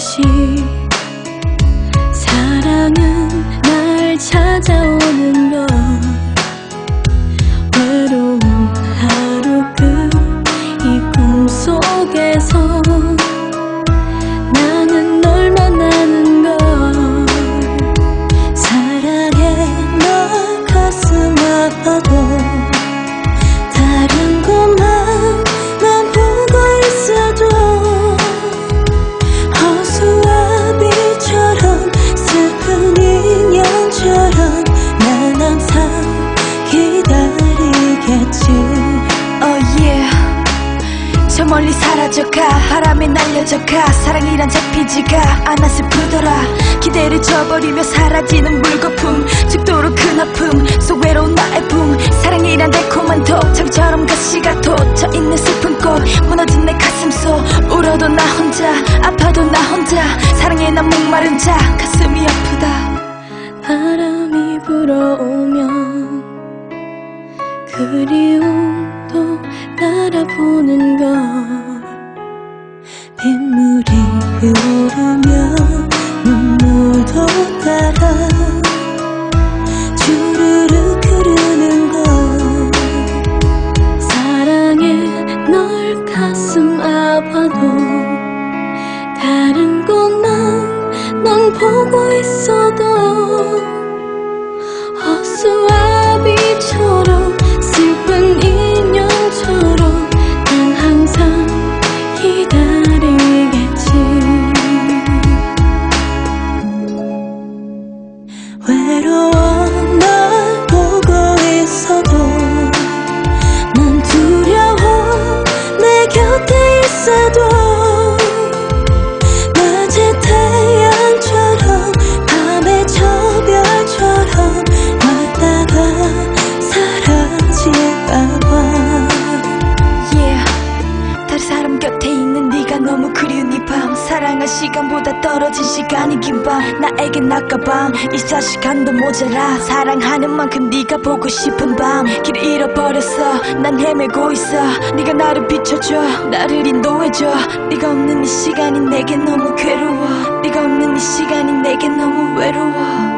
없이 사랑은 날 찾아오는 걸. 외로운 하루 끝 이 꿈속에서 나는 널 만나는 걸. 사랑해 널 가슴 아파도 다른 곳만 난 보고 있어도 허수아비처럼 슬픈 인연처럼 난 항상 기다리겠지. Oh yeah. 저 멀리 사라져가 바람에 날려져가 사랑이란 잡히지가 않아 슬프더라. 기대를 저버리며 사라지는 물거품 죽도록 큰 아픔 속 외로운 나의 품. 사랑이란 달콤한 독창처럼 가시가 돋쳐있는 슬픈 꽃 무너진 내 가슴 속 울어도 나 혼자 아파도 나 혼자 사랑에 난 목마른 자 가슴이 아프다. 바람이 불어오면 그리움도 따라보는 걸. 빗물이 흐르면 눈물도 따라 주르륵 흐르는 걸. 사랑해 널 가슴 아파도 다른 곳만 넌 보고 있어도 허수아비처럼 슬픈 인연처럼 난 항상 기다리겠지. 외로워 널 보고 있어도 난 두려워 내 곁에 있어도 낮의 태양처럼 밤의 저 별처럼 왔다가 사라질까봐. Yeah. 다른 사람 곁에 있는 네가 너무 그리운 이 밤 사랑할 시간보다 떨어진 시간이 긴 밤 나에겐 낮과 밤 24시간도 모자라 사랑하는 만큼 네가 보고 싶은 밤 길을 잃어버렸어 난 헤매고 있어 네가 나를 비춰줘 나를 인도해줘 네가 없는 이 시간이 내겐 너무 괴로워 네가 없는 이 시간이 내겐 너무 외로워.